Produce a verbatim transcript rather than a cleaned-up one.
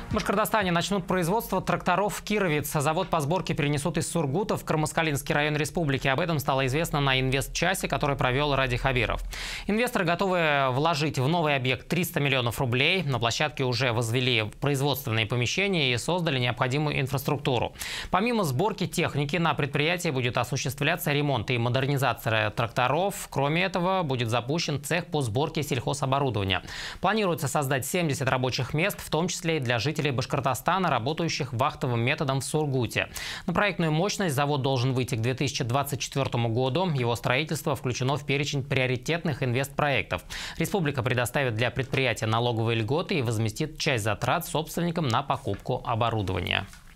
В Башкортостане начнут производство тракторов в Кировец. Завод по сборке перенесут из Сургута в Кармаскалинский район республики. Об этом стало известно на инвестчасе, который провел Ради Хабиров. Инвесторы готовы вложить в новый объект триста миллионов рублей. На площадке уже возвели производственные помещения и создали необходимую инфраструктуру. Помимо сборки техники, на предприятии будет осуществляться ремонт и модернизация тракторов. Кроме этого, будет запущен цех по сборке сельхозоборудования. Планируется создать семьдесят рабочих мест, в том числе и для жителей Башкортостана, работающих вахтовым методом в Сургуте. На проектную мощность завод должен выйти к две тысячи двадцать четвёртому году. Его строительство включено в перечень приоритетных инвестпроектов. Республика предоставит для предприятия налоговые льготы и возместит часть затрат собственникам на покупку оборудования.